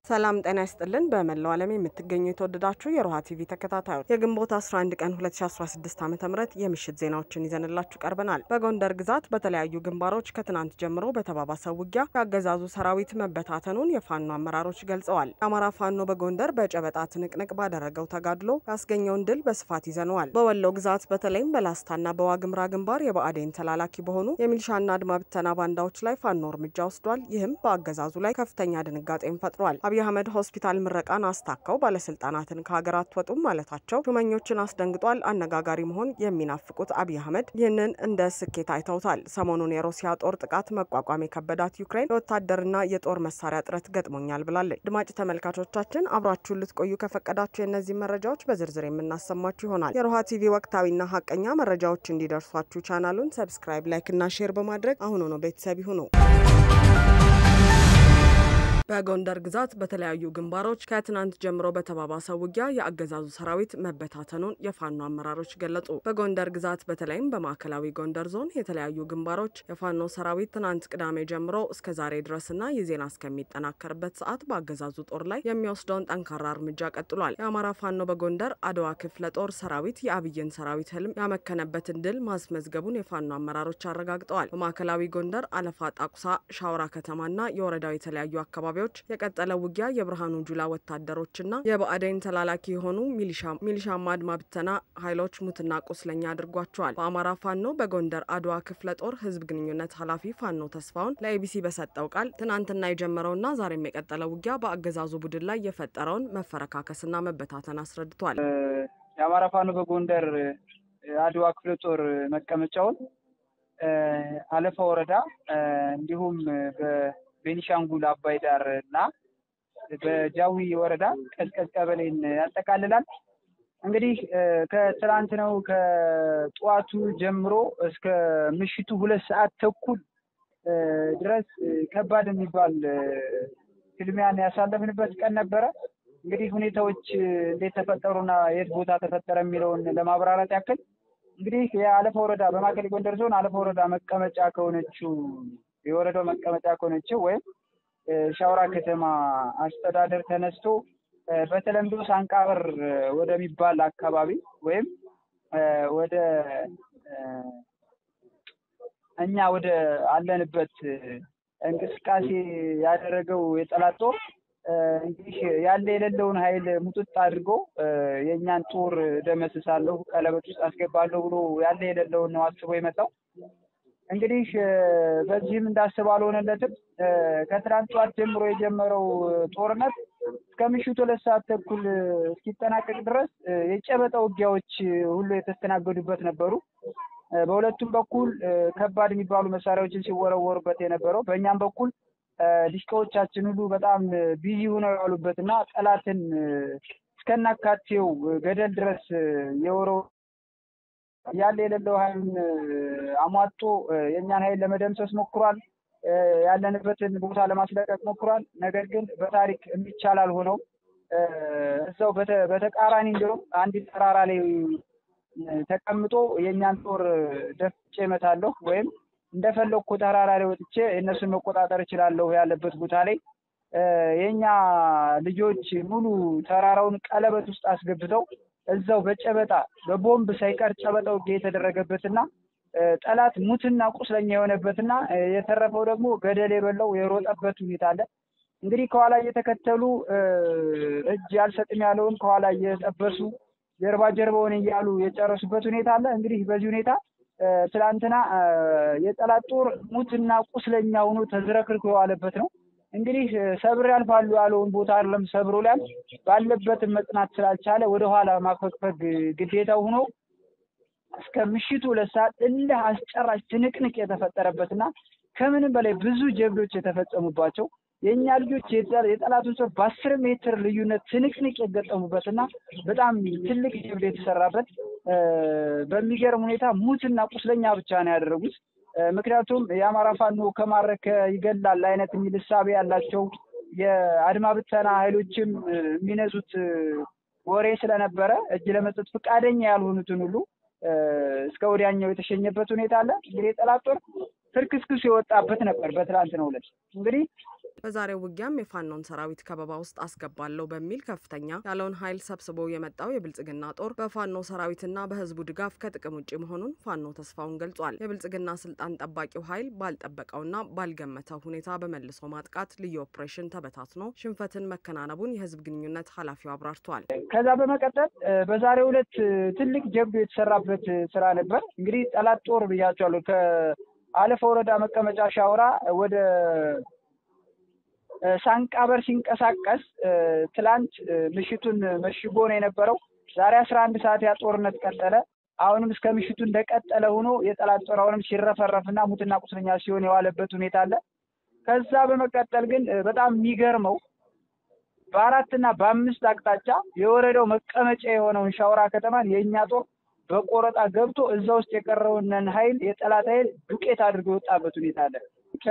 ሰላም ጤና ይስጥልን በመላው ዓለም የምትገኙ የተወደዳችሁ የሮሃ ቲቪ ተከታታዮች የግንቦት 11 ቀን 2016 ዓ.ም የምሽት ዜናዎችን ይዘንላችሁ ቀርበናል። በጎንደር ግዛት በተለያዩ ግንባሮች ከትናንት ጀምሮ በተባባሰው ውጊያ ያገዛዙ ሰራዊት መበታተኑን የፋኖ አመራሮች ገልጸዋል። አማራ ፋኖ በጎንደር በጨበጣ ትንቅንቅ ባደረገው ተጋድሎ ያስገኘውን ድል በስፋት ይዘነዋል። በወሎ ግዛት በተለይም በላስታና በዋግምራ ግንባር የባዕዴን ተላላኪ በሆኑ የሚሊሻና አድማ ብተና ባንዳዎች ላይ ፋኖ እርምጃ ወስዷል። ይህም በአገዛዙ ላይ ከፍተኛ ድንጋጤን ፈጥሯል። አብይ አህመድ ሆስፒታል ምረቃን አስታከው ባለስልጣናትን ከሀገራት ወጡም ማለታቸው ሹመኞችን አስደንግጧል። አነጋጋሪ መሆን የሚናፍቁት አብይ አህመድ ይህንን እንደ ስኬት አይተውታል። ሰሞኑን የሩሲያ ጦር ጥቃት መቋቋም የከበዳት ዩክሬን የወታደርና የጦር መሳሪያ እጥረት ገጥሞኛል ብላለች። አድማጭ ተመልካቾቻችን አብራችሁን ልትቆዩ ከፈቀዳችሁ የእነዚህ መረጃዎች በዝርዝር የምናሰማችሁ ይሆናል። የሮሃ ቲቪ ወቅታዊና ሀቀኛ መረጃዎች እንዲደርሷችሁ ቻናሉን ሰብስክራይብ፣ ላይክ እና ሼር በማድረግ አሁን ነው ቤተሰብ ይሁኑ። በጎንደር ግዛት በተለያዩ ግንባሮች ከትናንት ጀምሮ በተባባሰው ውጊያ የአገዛዙ ሰራዊት መበታተኑን የፋኖ አመራሮች ገለጹ። በጎንደር ግዛት በተለይም በማዕከላዊ ጎንደር ዞን የተለያዩ ግንባሮች የፋኖ ሰራዊት ትናንት ቅዳሜ ጀምሮ እስከ ዛሬ ድረስና የዜና እስከሚጠናከርበት ሰዓት በአገዛዙ ጦር ላይ የሚወስደውን ጠንካራ እርምጃ ቀጥሏል። የአማራ ፋኖ በጎንደር አድዋ ክፍለ ጦር ሰራዊት የአብይን ሰራዊት ህልም ያመከነበትን ድል ማስመዝገቡን የፋኖ አመራሮች አረጋግጠዋል። በማዕከላዊ ጎንደር አለፋ ጣቁሳ፣ ሻውራ ከተማና የወረዳው የተለያዩ አካባቢዎች የቀጠለ ውጊያ የብርሃኑ ጁላ ወታደሮችና የባዕዴን ተላላኪ የሆኑ ሚሊሻማ አድማ ብተና ኃይሎች ሙትና ቁስለኛ አድርጓቸዋል። በአማራ ፋኖ በጎንደር አድዋ ክፍለ ጦር ህዝብ ግንኙነት ኃላፊ ፋኖ ተስፋውን ለኤቢሲ በሰጠው ቃል ትናንትና የጀመረውና ዛሬም የቀጠለው ውጊያ በአገዛዙ ቡድን ላይ የፈጠረውን መፈረካከስና መበታተን አስረድቷል። የአማራ ፋኖ በጎንደር አድዋ ክፍለ ጦር መቀመጫውን አለፋ ወረዳ እንዲሁም ቤኒሻንጉል አባይ ዳር እና በጃዊ ወረዳ ቀዝቀዝ ቀበሌን ያጠቃልላል። እንግዲህ ከትላንት ነው ከጧቱ ጀምሮ እስከ ምሽቱ 2 ሰዓት ተኩል ድረስ ከባድ የሚባል ፍልሚያን ያሳለፍንበት ቀን ነበረ። እንግዲህ ሁኔታዎች እንዴት ተፈጠሩና የት ቦታ ተፈጠረ የሚለውን ለማብራራት ያክል እንግዲህ የአለፋ ወረዳ በማዕከላዊ ጎንደር ዞን አለፋ ወረዳ መቀመጫ ከሆነችው የወረዳው መቀመጫ ከሆነችው ወይም ሻውራ ከተማ አስተዳደር ተነስቶ በተለምዶ ሳንቃበር ወደሚባል አካባቢ ወይም ወደ እኛ ወደ አለንበት እንቅስቃሴ ያደረገው የጠላት ጦር እንግዲህ ያለ የሌለውን ኃይል ሙጥጥ አድርጎ የኛን ጦር ደመስሳለሁ፣ ቀለበት ውስጥ አስገባለሁ ብሎ ያለ የሌለውን ነው አስቦ የመጣው። እንግዲህ በዚህም እንዳሰበው አልሆነለትም። ከትናንት ጧት ጀምሮ የጀመረው ጦርነት እስከ ምሽቱ 2 ሰዓት ተኩል እስኪጠናቀቅ ድረስ የጨበጣ ውጊያዎች ሁሉ የተስተናገዱበት ነበሩ። በሁለቱም በኩል ከባድ የሚባሉ መሳሪያዎችን ሲወረወሩበት የነበረው፣ በእኛም በኩል ዲሽቃዎቻችን ሁሉ በጣም ቢዚ ሆነው ያሉበትና ጠላትን እስከናካቴው ገደል ድረስ የወረው ያለ የሌለው ኃይል አሟጦ የኛን ኃይል ለመደምሰስ ሞክሯል። ያለንበትን ቦታ ለማስለቀቅ ሞክሯል። ነገር ግን በታሪክ የሚቻል አልሆነውም። እዛው በተቃራኒ እንደውም አንድ ተራራ ላይ ተቀምጦ የኛን ጦር ደፍጬ እመታለሁ ወይም እንደፈለኩ ተራራ ላይ ወጥቼ እነሱን መቆጣጠር እችላለሁ ያለበት ቦታ ላይ የኛ ልጆች ሙሉ ተራራውን ቀለበት ውስጥ አስገብተው እዛው በጨበጣ በቦምብ ሳይቀር ጨበጣው የተደረገበትና ጠላት ሙትና ቁስለኛ የሆነበትና የተረፈው ደግሞ ገደል የበለው የሮጠበት ሁኔታ አለ። እንግዲህ ከኋላ እየተከተሉ እጅ ያልሰጥም ያለውን ከኋላ እየጠበሱ ጀርባውን እያሉ የጨረሱበት ሁኔታ አለ። እንግዲህ በዚህ ሁኔታ ትላንትና የጠላት ጦር ሙትና ቁስለኛ ሆኖ ተዝረክርኮ የዋለበት ነው። እንግዲህ ሰብር ያልፋሉ ያለውን ቦታ አይደለም ሰብሮ ላይ ባለበት መጽናት ስላልቻለ ወደ ኋላ ማፈግፈግ ግዴታው ሆኖ እስከ ምሽቱ 2 ሰዓት እልህ አስጨራሽ ትንቅንቅ የተፈጠረበትና ከምንም በላይ ብዙ ጀብዶች የተፈጸሙባቸው የኛ ልጆች የጠላቱን ጦር በ10 ሜትር ልዩነት ትንቅንቅ የገጠሙበትና በጣም ትልቅ ጀብድ የተሰራበት በሚገርም ሁኔታ ሙትና ቁስለኛ ብቻ ነው ያደረጉት። ምክንያቱም የአማራ ፋኖ ከማረከ ይገላል አይነት የሚል እሳቤ ያላቸው የአድማ ብተና ኃይሎችም የሚነዙት ወሬ ስለነበረ እጅ ለመስጠት ፈቃደኛ ያልሆኑትን ሁሉ እስከ ወዲያኛው የተሸኘበት ሁኔታ አለ። እንግዲህ ጠላት ጦር ፍርክስክስ የወጣበት ነበር በትላንትናው ዕለት። እንግዲህ በዛሬው ውጊያም የፋኖን ሰራዊት ከበባ ውስጥ አስገባለሁ በሚል ከፍተኛ ያለውን ኃይል ሰብስቦ የመጣው የብልጽግና ጦር በፋኖ ሰራዊትና በህዝቡ ድጋፍ ከጥቅም ውጪ መሆኑን ፋኖ ተስፋውን ገልጿል። የብልጽግና ስልጣን ጠባቂው ኃይል ባልጠበቀውና ባልገመተው ሁኔታ በመልሶ ማጥቃት ልዩ ኦፕሬሽን ተበታትኖ ሽንፈትን መከናነቡን የህዝብ ግንኙነት ኃላፊው አብራርቷል። ከዛ በመቀጠል በዛሬው ዕለት ትልቅ ጀብዱ የተሰራበት ስራ ነበር። እንግዲህ ጠላት ጦር ብያቸዋለሁ ከአለፈ ወረዳ መቀመጫ ሻውራ ወደ ሳንቃበር ሲንቀሳቀስ ትላንት ምሽቱን መሽጎ ነው የነበረው። ዛሬ 11 ሰዓት ያ ጦርነት ቀጠለ። አሁንም እስከ ምሽቱ እንደቀጠለ ሆኖ የጠላት ጦር አሁንም ሲረፈረፍና ሙትና ቁስለኛ ሲሆን የዋለበት ሁኔታ አለ። ከዛ በመቀጠል ግን በጣም የሚገርመው በአራትና በአምስት አቅጣጫ የወረዳው መቀመጫ የሆነውን ሻውራ ከተማን የኛ ጦር በቆረጣ ገብቶ እዛ ውስጥ የቀረውን ኃይል የጠላት ኃይል ዱቄት አድርጎ የወጣበት ሁኔታ አለ።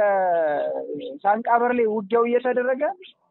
ከሳንቃበር ላይ ውጊያው እየተደረገ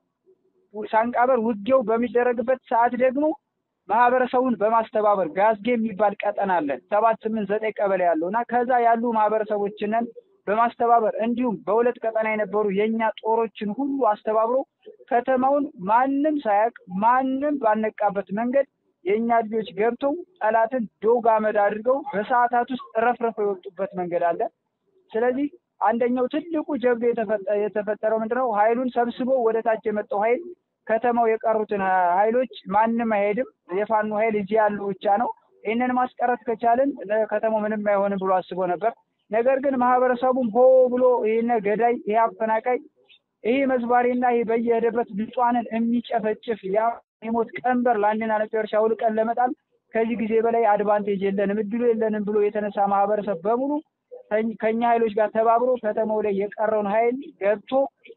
ሳንቃበር ውጊያው በሚደረግበት ሰዓት ደግሞ ማህበረሰቡን በማስተባበር ጋዝጌ የሚባል ቀጠና አለ 789 ቀበሌ ያለውና ከዛ ያሉ ማህበረሰቦችን በማስተባበር እንዲሁም በሁለት ቀጠና የነበሩ የኛ ጦሮችን ሁሉ አስተባብሮ ከተማውን ማንም ሳያቅ ማንም ባነቃበት መንገድ የኛ ልጆች ገብተው ጠላትን ዶግ አመድ አድርገው በሰዓታት ውስጥ ረፍረፈው የወጡበት መንገድ አለ። ስለዚህ አንደኛው ትልቁ ጀብዱ የተፈጠረው ምንድነው? ኃይሉን ሰብስቦ ወደ ታች የመጣው ኃይል ከተማው የቀሩትን ኃይሎች ማንም አይሄድም፣ የፋኖ ኃይል እዚህ ያለው ብቻ ነው፣ ይሄንን ማስቀረት ከቻልን ከተማው ምንም አይሆንም ብሎ አስቦ ነበር። ነገር ግን ማህበረሰቡም ሆ ብሎ ይሄን ገዳይ ይሄ አፈናቃይ ይሄ መዝባሪና ይሄ በየሄደበት ንጹሃንን የሚጨፈጭፍ ያ የሞት ቀንበር ለአንድና ለጨርሻ ውልቀን ለመጣል ከዚህ ጊዜ በላይ አድቫንቴጅ የለንም እድሉ የለንም ብሎ የተነሳ ማህበረሰብ በሙሉ ከኛ ኃይሎች ጋር ተባብሮ ከተማው ላይ የቀረውን ኃይል ገብቶ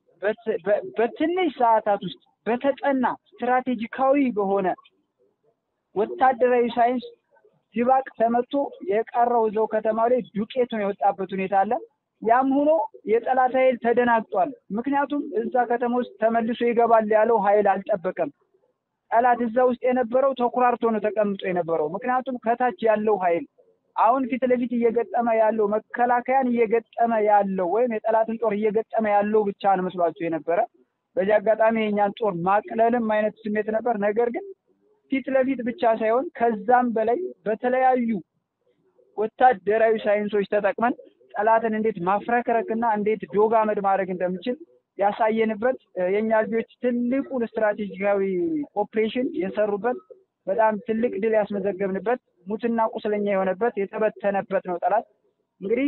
በትንሽ ሰዓታት ውስጥ በተጠና ስትራቴጂካዊ በሆነ ወታደራዊ ሳይንስ ሲባቅ ተመቶ የቀረው ዘው ከተማው ላይ ዱቄት ነው የወጣበት ሁኔታ አለ። ያም ሆኖ የጠላት ኃይል ተደናግጧል። ምክንያቱም እዛ ከተማ ውስጥ ተመልሶ ይገባል ያለው ኃይል አልጠበቀም። ጠላት እዛ ውስጥ የነበረው ተኩራርቶ ነው ተቀምጦ የነበረው። ምክንያቱም ከታች ያለው ኃይል አሁን ፊት ለፊት እየገጠመ ያለው መከላከያን እየገጠመ ያለው ወይም የጠላትን ጦር እየገጠመ ያለው ብቻ ነው መስሏቸው የነበረ። በዚህ አጋጣሚ የኛን ጦር ማቅለልም አይነት ስሜት ነበር። ነገር ግን ፊት ለፊት ብቻ ሳይሆን ከዛም በላይ በተለያዩ ወታደራዊ ሳይንሶች ተጠቅመን ጠላትን እንዴት ማፍረክረክና እንዴት ዶግ አመድ ማድረግ እንደምንችል ያሳየንበት የኛ ልጆች ትልቁን ስትራቴጂካዊ ኦፕሬሽን የሰሩበት በጣም ትልቅ ድል ያስመዘገብንበት ሙትና ቁስለኛ የሆነበት የተበተነበት ነው ጠላት እንግዲህ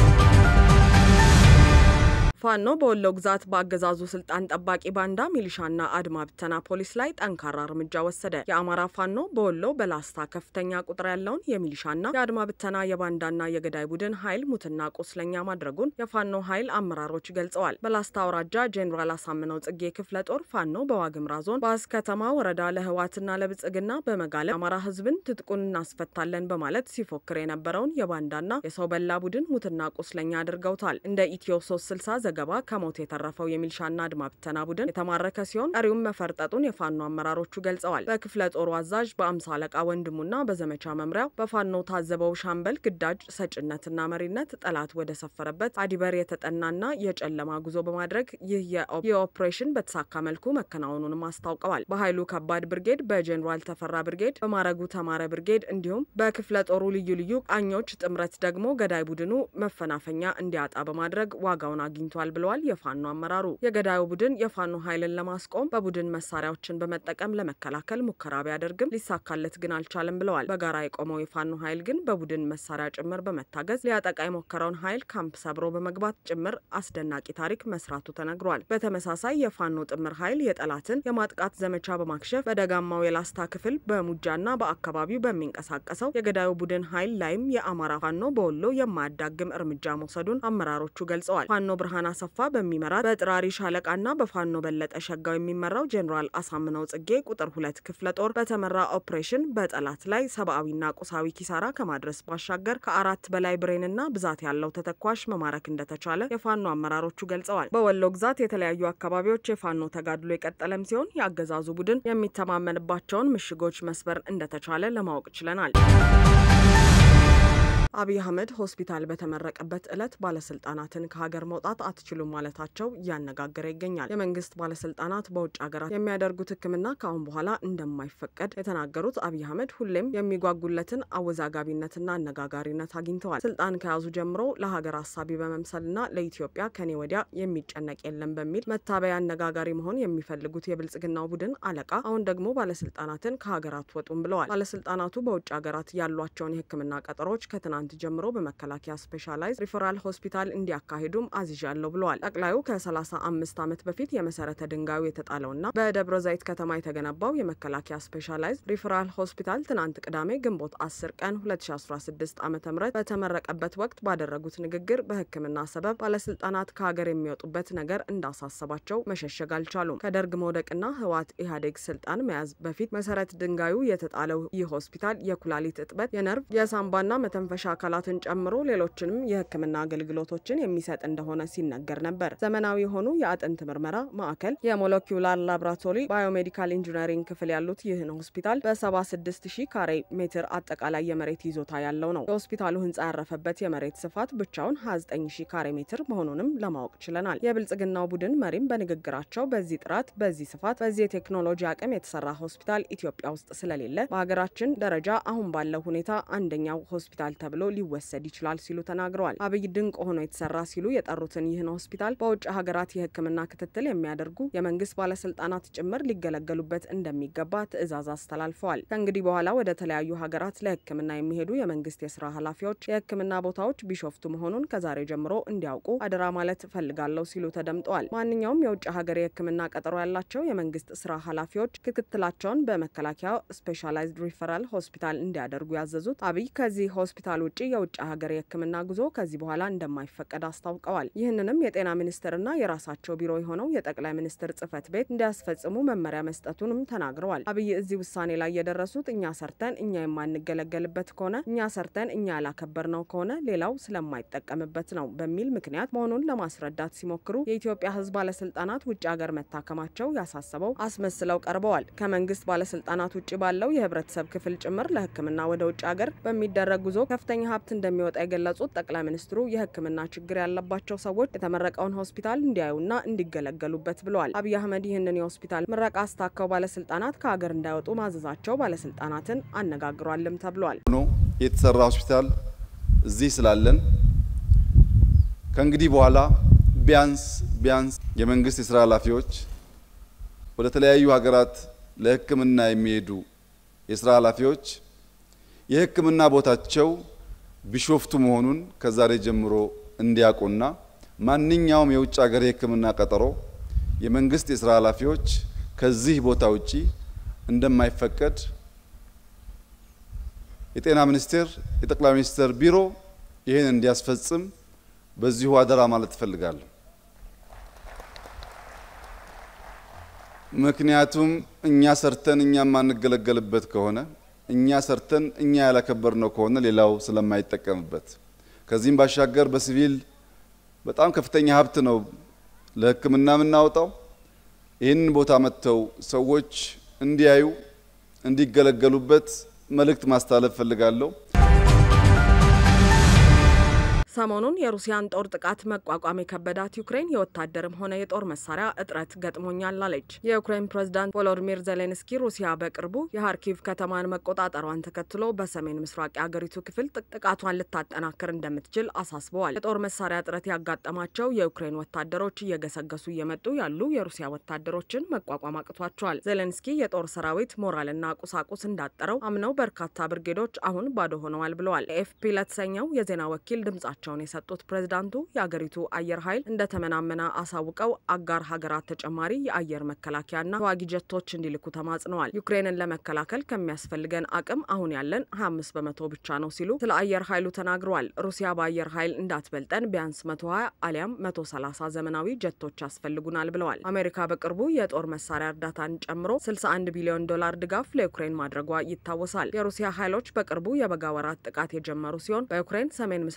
ፋኖ በወሎ ግዛት በአገዛዙ ስልጣን ጠባቂ ባንዳ ሚሊሻና አድማ ብተና ፖሊስ ላይ ጠንካራ እርምጃ ወሰደ። የአማራ ፋኖ በወሎ በላስታ ከፍተኛ ቁጥር ያለውን የሚሊሻና የአድማ ብተና የባንዳና የገዳይ ቡድን ኃይል ሙትና ቁስለኛ ማድረጉን የፋኖ ኃይል አመራሮች ገልጸዋል። በላስታ አውራጃ ጄኔራል አሳምነው ጽጌ ክፍለ ጦር ፋኖ በዋግምራ ዞን ባስ ከተማ ወረዳ ለህዋትና ለብጽግና በመጋለ አማራ ህዝብን ትጥቁን እናስፈታለን በማለት ሲፎክር የነበረውን የባንዳና የሰው በላ ቡድን ሙትና ቁስለኛ አድርገውታል። እንደ ኢትዮ 360 ዘገባ ከሞት የተረፈው የሚሊሻና አድማ ብተና ቡድን የተማረከ ሲሆን ቀሪውም መፈርጠጡን የፋኖ አመራሮቹ ገልጸዋል። በክፍለ ጦሩ አዛዥ በ50 አለቃ ወንድሙና በዘመቻ መምሪያው በፋኖ ታዘበው ሻምበል ግዳጅ ሰጭነትና መሪነት ጠላት ወደ ሰፈረበት አዲበር የተጠናና የጨለማ ጉዞ በማድረግ ይህ የኦፕሬሽን በተሳካ መልኩ መከናወኑንም አስታውቀዋል። በኃይሉ ከባድ ብርጌድ፣ በጄኔራል ተፈራ ብርጌድ፣ በማረጉ ተማረ ብርጌድ እንዲሁም በክፍለ ጦሩ ልዩ ልዩ ቃኞች ጥምረት ደግሞ ገዳይ ቡድኑ መፈናፈኛ እንዲያጣ በማድረግ ዋጋውን አግኝቷል ብለዋል የፋኖ አመራሩ። የገዳዩ ቡድን የፋኖ ኃይልን ለማስቆም በቡድን መሳሪያዎችን በመጠቀም ለመከላከል ሙከራ ቢያደርግም ሊሳካለት ግን አልቻለም ብለዋል። በጋራ የቆመው የፋኖ ኃይል ግን በቡድን መሳሪያ ጭምር በመታገዝ ሊያጠቃ የሞከረውን ኃይል ካምፕ ሰብሮ በመግባት ጭምር አስደናቂ ታሪክ መስራቱ ተነግሯል። በተመሳሳይ የፋኖ ጥምር ኃይል የጠላትን የማጥቃት ዘመቻ በማክሸፍ በደጋማው የላስታ ክፍል በሙጃና በአካባቢው በሚንቀሳቀሰው የገዳዩ ቡድን ኃይል ላይም የአማራ ፋኖ በወሎ የማያዳግም እርምጃ መውሰዱን አመራሮቹ ገልጸዋል። ፋኖ ብርሃን አሰፋ በሚመራ በጥራሪ ሻለቃና በፋኖ በለጠ ሸጋው የሚመራው ጄኔራል አሳምነው ጽጌ ቁጥር 2 ክፍለ ጦር በተመራ ኦፕሬሽን በጠላት ላይ ሰብአዊና ቁሳዊ ኪሳራ ከማድረስ ባሻገር ከ4 በላይ ብሬንና ብዛት ያለው ተተኳሽ መማረክ እንደተቻለ የፋኖ አመራሮቹ ገልጸዋል። በወሎ ግዛት የተለያዩ አካባቢዎች የፋኖ ተጋድሎ የቀጠለም ሲሆን የአገዛዙ ቡድን የሚተማመንባቸውን ምሽጎች መስበር እንደተቻለ ለማወቅ ችለናል። አብይ አህመድ ሆስፒታል በተመረቀበት ዕለት ባለስልጣናትን ከሀገር መውጣት አትችሉም ማለታቸው እያነጋገረ ይገኛል። የመንግስት ባለስልጣናት በውጭ ሀገራት የሚያደርጉት ሕክምና ከአሁን በኋላ እንደማይፈቀድ የተናገሩት አብይ አህመድ ሁሌም የሚጓጉለትን አወዛጋቢነትና አነጋጋሪነት አግኝተዋል። ስልጣን ከያዙ ጀምሮ ለሀገር አሳቢ በመምሰልና ለኢትዮጵያ ከኔ ወዲያ የሚጨነቅ የለም በሚል መታበያ አነጋጋሪ መሆን የሚፈልጉት የብልጽግናው ቡድን አለቃ አሁን ደግሞ ባለስልጣናትን ከሀገራት ወጡም ብለዋል። ባለስልጣናቱ በውጭ ሀገራት ያሏቸውን የሕክምና ቀጠሮች ከትናንት ጀምሮ በመከላከያ ስፔሻላይዝድ ሪፈራል ሆስፒታል እንዲያካሂዱም አዝዣለሁ ብለዋል። ጠቅላዩ ከ35 ዓመት በፊት የመሰረተ ድንጋዩ የተጣለውና በደብረ ዘይት ከተማ የተገነባው የመከላከያ ስፔሻላይዝድ ሪፈራል ሆስፒታል ትናንት ቅዳሜ ግንቦት 10 ቀን 2016 ዓ.ም በተመረቀበት ወቅት ባደረጉት ንግግር በሕክምና ሰበብ ባለስልጣናት ከሀገር የሚወጡበት ነገር እንዳሳሰባቸው መሸሸግ አልቻሉም። ከደርግ መውደቅና ህወሓት ኢህአዴግ ስልጣን መያዝ በፊት መሰረት ድንጋዩ የተጣለው ይህ ሆስፒታል የኩላሊት እጥበት፣ የነርቭ፣ የሳምባና መተንፈሻ አካላትን ጨምሮ ሌሎችንም የሕክምና አገልግሎቶችን የሚሰጥ እንደሆነ ሲነገር ነበር። ዘመናዊ የሆኑ የአጥንት ምርመራ ማዕከል፣ የሞለኪውላር ላቦራቶሪ፣ ባዮሜዲካል ኢንጂነሪንግ ክፍል ያሉት ይህን ሆስፒታል በ76000 ካሬ ሜትር አጠቃላይ የመሬት ይዞታ ያለው ነው። የሆስፒታሉ ህንጻ ያረፈበት የመሬት ስፋት ብቻውን 29000 ካሬ ሜትር መሆኑንም ለማወቅ ችለናል። የብልጽግናው ቡድን መሪም በንግግራቸው በዚህ ጥራት፣ በዚህ ስፋት፣ በዚህ የቴክኖሎጂ አቅም የተሰራ ሆስፒታል ኢትዮጵያ ውስጥ ስለሌለ በሀገራችን ደረጃ አሁን ባለው ሁኔታ አንደኛው ሆስፒታል ተብሎ ሊወሰድ ይችላል ሲሉ ተናግረዋል። አብይ ድንቅ ሆኖ የተሰራ ሲሉ የጠሩትን ይህን ሆስፒታል በውጭ ሀገራት የሕክምና ክትትል የሚያደርጉ የመንግስት ባለስልጣናት ጭምር ሊገለገሉበት እንደሚገባ ትዕዛዝ አስተላልፈዋል። ከእንግዲህ በኋላ ወደ ተለያዩ ሀገራት ለሕክምና የሚሄዱ የመንግስት የስራ ኃላፊዎች የሕክምና ቦታዎች ቢሾፍቱ መሆኑን ከዛሬ ጀምሮ እንዲያውቁ አደራ ማለት እፈልጋለሁ ሲሉ ተደምጠዋል። ማንኛውም የውጭ ሀገር የሕክምና ቀጠሮ ያላቸው የመንግስት ስራ ኃላፊዎች ክትትላቸውን በመከላከያ ስፔሻላይዝድ ሪፈራል ሆስፒታል እንዲያደርጉ ያዘዙት አብይ ከዚህ ሆስፒታል ውጪ የውጭ ሀገር የሕክምና ጉዞ ከዚህ በኋላ እንደማይፈቀድ አስታውቀዋል። ይህንንም የጤና ሚኒስቴርና የራሳቸው ቢሮ የሆነው የጠቅላይ ሚኒስትር ጽህፈት ቤት እንዲያስፈጽሙ መመሪያ መስጠቱንም ተናግረዋል። አብይ እዚህ ውሳኔ ላይ የደረሱት እኛ ሰርተን እኛ የማንገለገልበት ከሆነ፣ እኛ ሰርተን እኛ ያላከበርነው ከሆነ ሌላው ስለማይጠቀምበት ነው በሚል ምክንያት መሆኑን ለማስረዳት ሲሞክሩ የኢትዮጵያ ሕዝብ ባለስልጣናት ውጭ ሀገር መታከማቸው ያሳሰበው አስመስለው ቀርበዋል። ከመንግስት ባለስልጣናት ውጭ ባለው የህብረተሰብ ክፍል ጭምር ለሕክምና ወደ ውጭ ሀገር በሚደረግ ጉዞ ከፍተኛ ሀብት እንደሚወጣ የገለጹት ጠቅላይ ሚኒስትሩ የሕክምና ችግር ያለባቸው ሰዎች የተመረቀውን ሆስፒታል እንዲያዩና እንዲገለገሉበት ብለዋል። አብይ አህመድ ይህንን የሆስፒታል ምረቃ አስታከው ባለስልጣናት ከሀገር እንዳይወጡ ማዘዛቸው ባለስልጣናትን አነጋግሯልም ተብሏል። የተሰራ ሆስፒታል እዚህ ስላለን ከእንግዲህ በኋላ ቢያንስ የመንግስት የስራ ኃላፊዎች ወደ ተለያዩ ሀገራት ለሕክምና የሚሄዱ የስራ ኃላፊዎች የሕክምና ቦታቸው ቢሾፍቱ መሆኑን ከዛሬ ጀምሮ እንዲያውቁና ማንኛውም የውጭ ሀገር የሕክምና ቀጠሮ የመንግስት የስራ ኃላፊዎች ከዚህ ቦታ ውጪ እንደማይፈቀድ የጤና ሚኒስቴር የጠቅላይ ሚኒስትር ቢሮ ይህን እንዲያስፈጽም በዚሁ አደራ ማለት እፈልጋለሁ። ምክንያቱም እኛ ሰርተን እኛ ማንገለገልበት ከሆነ እኛ ሰርተን እኛ ያላከበርነው ከሆነ ሌላው ስለማይጠቀምበት ከዚህም ባሻገር በሲቪል በጣም ከፍተኛ ሀብት ነው ለሕክምና የምናወጣው። ይህን ቦታ መጥተው ሰዎች እንዲያዩ እንዲገለገሉበት መልእክት ማስተላለፍ ፈልጋለሁ። ሰሞኑን የሩሲያን ጦር ጥቃት መቋቋም የከበዳት ዩክሬን የወታደርም ሆነ የጦር መሳሪያ እጥረት ገጥሞኛል አለች። የዩክሬን ፕሬዝዳንት ቮሎዲሚር ዜሌንስኪ ሩሲያ በቅርቡ የሃርኪቭ ከተማን መቆጣጠሯን ተከትሎ በሰሜን ምስራቅ የአገሪቱ ክፍል ጥቃቷን ልታጠናክር እንደምትችል አሳስበዋል። የጦር መሳሪያ እጥረት ያጋጠማቸው የዩክሬን ወታደሮች እየገሰገሱ እየመጡ ያሉ የሩሲያ ወታደሮችን መቋቋም አቅቷቸዋል። ዜሌንስኪ የጦር ሰራዊት ሞራልና ቁሳቁስ እንዳጠረው አምነው በርካታ ብርጌዶች አሁን ባዶ ሆነዋል ብለዋል። ኤኤፍፒ ለተሰኘው የዜና ወኪል ድምጻቸው የሰጡት ፕሬዝዳንቱ የአገሪቱ አየር ኃይል እንደተመናመነ አሳውቀው አጋር ሀገራት ተጨማሪ የአየር መከላከያና ተዋጊ ጀቶች እንዲልኩ ተማጽነዋል። ዩክሬንን ለመከላከል ከሚያስፈልገን አቅም አሁን ያለን 25% ብቻ ነው ሲሉ ስለ አየር ኃይሉ ተናግረዋል። ሩሲያ በአየር ኃይል እንዳትበልጠን ቢያንስ 120 አሊያም 130 ዘመናዊ ጀቶች ያስፈልጉናል ብለዋል። አሜሪካ በቅርቡ የጦር መሳሪያ እርዳታን ጨምሮ $61 ቢሊዮን ድጋፍ ለዩክሬን ማድረጓ ይታወሳል። የሩሲያ ኃይሎች በቅርቡ የበጋ ወራት ጥቃት የጀመሩ ሲሆን በዩክሬን ሰሜን ምስራቅ አቅጣጫ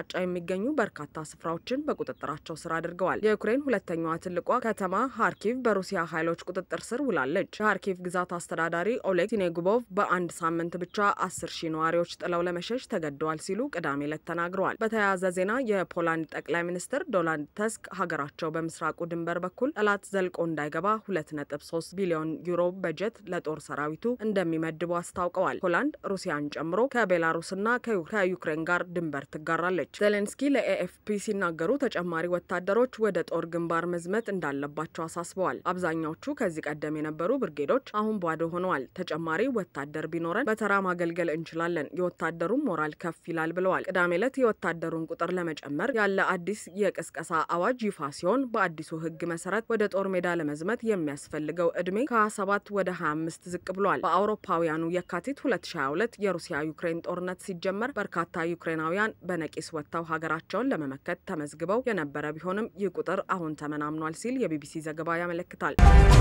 አቅጣጫ የሚገኙ በርካታ ስፍራዎችን በቁጥጥራቸው ስር አድርገዋል። የዩክሬን ሁለተኛዋ ትልቋ ከተማ ሃርኪቭ በሩሲያ ኃይሎች ቁጥጥር ስር ውላለች። የሃርኪቭ ግዛት አስተዳዳሪ ኦሌግ ሲኔጉቦቭ በአንድ ሳምንት ብቻ 10,000 ነዋሪዎች ጥለው ለመሸሽ ተገደዋል ሲሉ ቅዳሜ ዕለት ተናግረዋል። በተያያዘ ዜና የፖላንድ ጠቅላይ ሚኒስትር ዶናልድ ተስክ ሀገራቸው በምስራቁ ድንበር በኩል ጠላት ዘልቆ እንዳይገባ 2.3 ቢሊዮን ዩሮ በጀት ለጦር ሰራዊቱ እንደሚመድቡ አስታውቀዋል። ፖላንድ ሩሲያን ጨምሮ ከቤላሩስና ከዩክሬን ጋር ድንበር ትጋራለች። ዜሌንስኪ ለኤኤፍፒ ሲናገሩ ተጨማሪ ወታደሮች ወደ ጦር ግንባር መዝመት እንዳለባቸው አሳስበዋል። አብዛኛዎቹ ከዚህ ቀደም የነበሩ ብርጌዶች አሁን ባዶ ሆነዋል። ተጨማሪ ወታደር ቢኖረን በተራ ማገልገል እንችላለን፣ የወታደሩን ሞራል ከፍ ይላል ብለዋል። ቅዳሜ ዕለት የወታደሩን ቁጥር ለመጨመር ያለ አዲስ የቅስቀሳ አዋጅ ይፋ ሲሆን በአዲሱ ሕግ መሰረት ወደ ጦር ሜዳ ለመዝመት የሚያስፈልገው እድሜ ከ27 ወደ 25 ዝቅ ብሏል። በአውሮፓውያኑ የካቲት 2022 የሩሲያ ዩክሬን ጦርነት ሲጀመር በርካታ ዩክሬናውያን በነቂስ ወጥተው ሀገራቸውን ለመመከት ተመዝግበው የነበረ ቢሆንም ይህ ቁጥር አሁን ተመናምኗል ሲል የቢቢሲ ዘገባ ያመለክታል።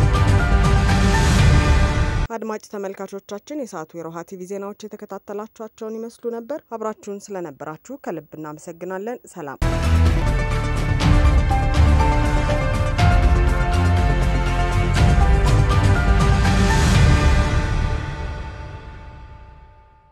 አድማጭ ተመልካቾቻችን የሰዓቱ የሮሃ ቲቪ ዜናዎች የተከታተላችኋቸውን ይመስሉ ነበር። አብራችሁን ስለነበራችሁ ከልብ እናመሰግናለን። ሰላም።